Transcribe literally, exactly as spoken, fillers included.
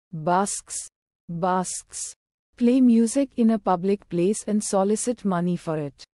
Busks. Busks. Play music in a public place and solicit money for it.